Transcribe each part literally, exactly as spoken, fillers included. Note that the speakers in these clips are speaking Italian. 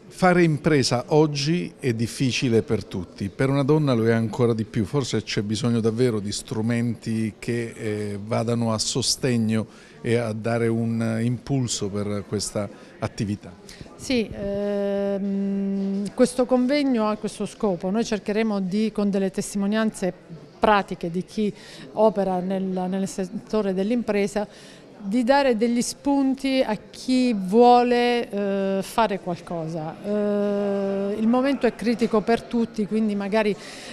Fare impresa oggi è difficile per tutti, per una donna lo è ancora di più, forse c'è bisogno davvero di strumenti che eh, vadano a sostegno e a dare un impulso per questa attività. Sì, ehm, questo convegno ha questo scopo. Noi cercheremo di, con delle testimonianze pratiche di chi opera nel, nel settore dell'impresa, di dare degli spunti a chi vuole eh, fare qualcosa. Eh, il momento è critico per tutti, quindi magari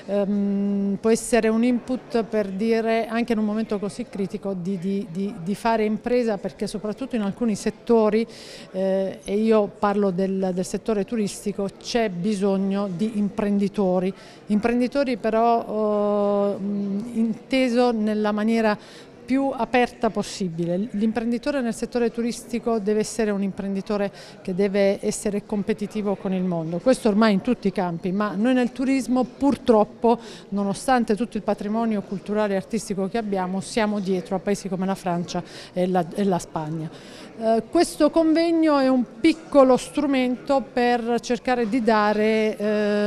ehm, può essere un input per dire, anche in un momento così critico, di, di, di, di fare impresa, perché soprattutto in alcuni settori, eh, e io parlo del, del settore turistico, c'è bisogno di imprenditori, imprenditori però eh, inteso nella maniera più aperta possibile. L'imprenditore nel settore turistico deve essere un imprenditore che deve essere competitivo con il mondo, questo ormai in tutti i campi, ma noi nel turismo purtroppo, nonostante tutto il patrimonio culturale e artistico che abbiamo, siamo dietro a paesi come la Francia e la, e la Spagna. Eh, questo convegno è un piccolo strumento per cercare di dare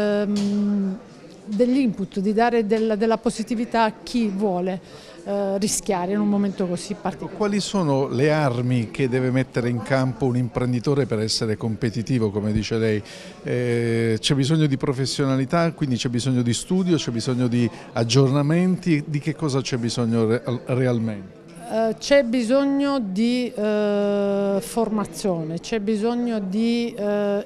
ehm, degli input, di dare del, della positività a chi vuole eh, rischiare in un momento così particolare. Quali sono le armi che deve mettere in campo un imprenditore per essere competitivo, come dice lei? Eh, c'è bisogno di professionalità, quindi c'è bisogno di studio, c'è bisogno di aggiornamenti, di che cosa c'è bisogno re realmente? Uh, c'è bisogno di uh, formazione, c'è bisogno di uh,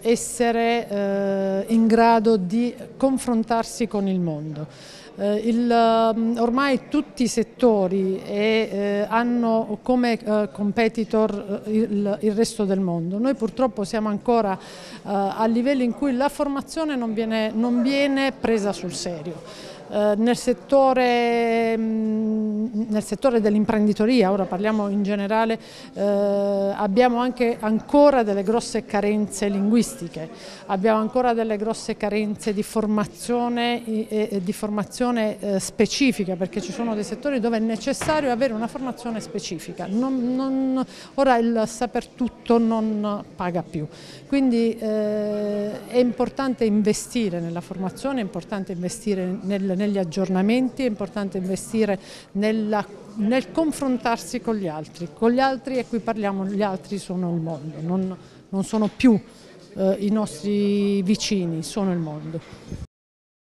essere uh, in grado di confrontarsi con il mondo. Uh, il, uh, ormai tutti i settori e, uh, hanno come uh, competitor uh, il, il resto del mondo. Noi purtroppo siamo ancora uh, a livelli in cui la formazione non viene, non viene presa sul serio. Uh, nel settore, mh, nel settore dell'imprenditoria, ora parliamo in generale, uh, abbiamo anche ancora delle grosse carenze linguistiche, abbiamo ancora delle grosse carenze di formazione, e, e di formazione uh, specifica, perché ci sono dei settori dove è necessario avere una formazione specifica. Non, non, ora il saper tutto non paga più, quindi uh, è importante investire nella formazione, è importante investire nel negli aggiornamenti, è importante investire nella, nel confrontarsi con gli altri. Con gli altri, e qui parliamo, gli altri sono il mondo, non, non sono più eh, i nostri vicini, sono il mondo.